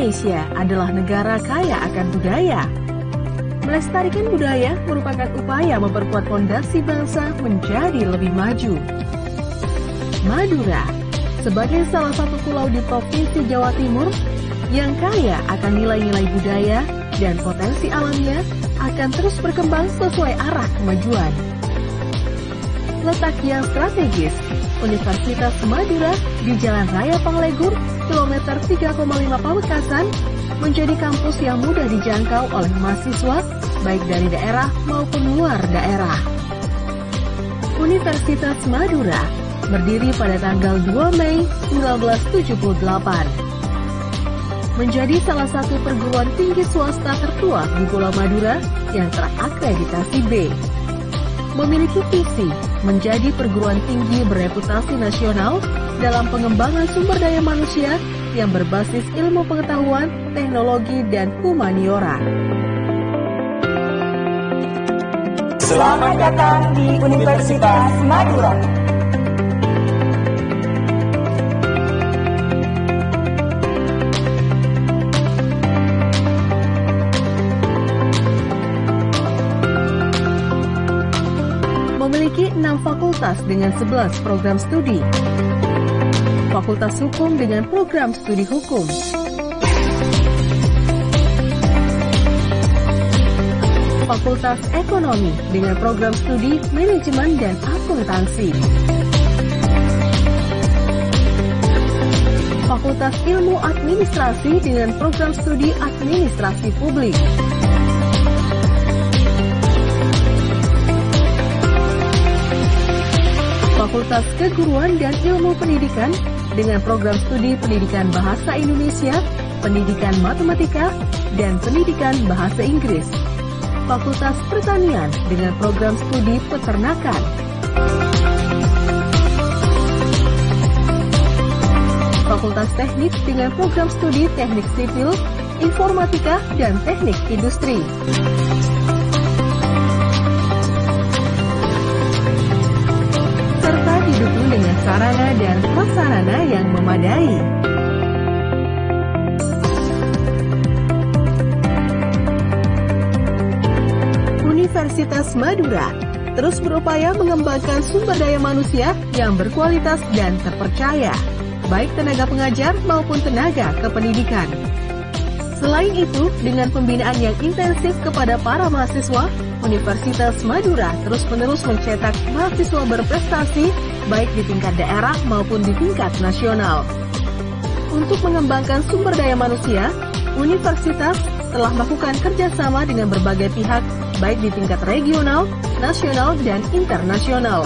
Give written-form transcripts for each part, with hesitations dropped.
Indonesia adalah negara kaya akan budaya. Melestarikan budaya merupakan upaya memperkuat fondasi bangsa menjadi lebih maju. Madura, sebagai salah satu pulau di Provinsi Jawa Timur yang kaya akan nilai-nilai budaya dan potensi alamnya, akan terus berkembang sesuai arah kemajuan. Letak yang strategis, Universitas Madura di Jalan Raya Panglegur, kilometer 3,5 Pamekasan, menjadi kampus yang mudah dijangkau oleh mahasiswa, baik dari daerah maupun luar daerah. Universitas Madura berdiri pada tanggal 2 Mei 1978. Menjadi salah satu perguruan tinggi swasta tertua di Pulau Madura yang terakreditasi B. Memiliki visi menjadi perguruan tinggi bereputasi nasional dalam pengembangan sumber daya manusia yang berbasis ilmu pengetahuan, teknologi, dan humaniora. Selamat datang di Universitas Madura. Memiliki 6 fakultas dengan 11 program studi. Fakultas Hukum dengan program studi Hukum. Fakultas Ekonomi dengan program studi Manajemen dan Akuntansi. Fakultas Ilmu Administrasi dengan program studi Administrasi Publik. Fakultas Keguruan dan Ilmu Pendidikan dengan program studi Pendidikan Bahasa Indonesia, Pendidikan Matematika, dan Pendidikan Bahasa Inggris. Fakultas Pertanian dengan program studi Peternakan. Fakultas Teknik dengan program studi Teknik Sipil, Informatika, dan Teknik Industri. Serta didukung dengan sarana dan prasarana yang memadai. Universitas Madura terus berupaya mengembangkan sumber daya manusia yang berkualitas dan terpercaya, baik tenaga pengajar maupun tenaga kependidikan. Selain itu, dengan pembinaan yang intensif kepada para mahasiswa, Universitas Madura terus-menerus mencetak mahasiswa berprestasi, baik di tingkat daerah maupun di tingkat nasional. Untuk mengembangkan sumber daya manusia, Universitas telah melakukan kerjasama dengan berbagai pihak, baik di tingkat regional, nasional, dan internasional.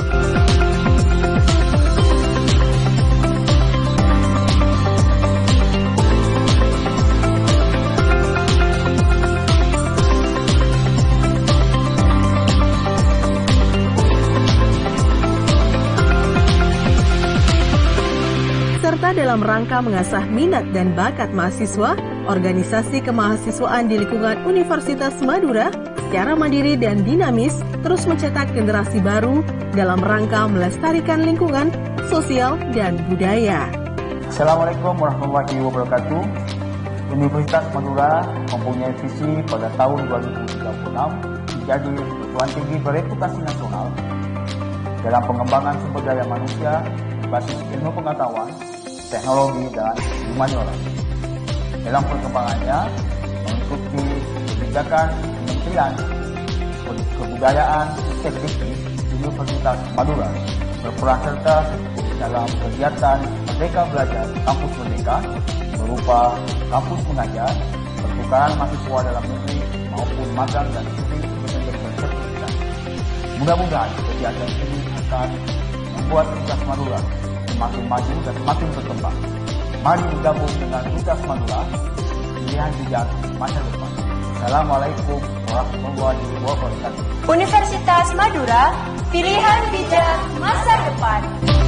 Serta dalam rangka mengasah minat dan bakat mahasiswa, organisasi kemahasiswaan di lingkungan Universitas Madura secara mandiri dan dinamis terus mencetak generasi baru dalam rangka melestarikan lingkungan, sosial, dan budaya. Assalamualaikum warahmatullahi wabarakatuh. Universitas Madura mempunyai visi pada tahun 2036 menjadi perguruan tinggi bereputasi nasional dalam pengembangan sumber daya manusia berbasis ilmu pengetahuan, teknologi, dan humaniora. Dalam perkembangannya, mengikuti kebijakan Kementerian Kebudayaan Teknik Universitas Madura berperan serta dalam kegiatan Merdeka Belajar Kampus Merdeka berupa kampus mengajar, pertukaran mahasiswa dalam negeri maupun magang dan studi bersertifikat. Mudah-mudahan kegiatan ini akan membuat Universitas Madura semakin maju dan semakin berkembang. Mari bergabung dengan Universitas Madura, pilihan bijak masa depan. Assalamualaikum warahmatullahi wabarakatuh. Universitas Madura, pilihan bijak masa depan.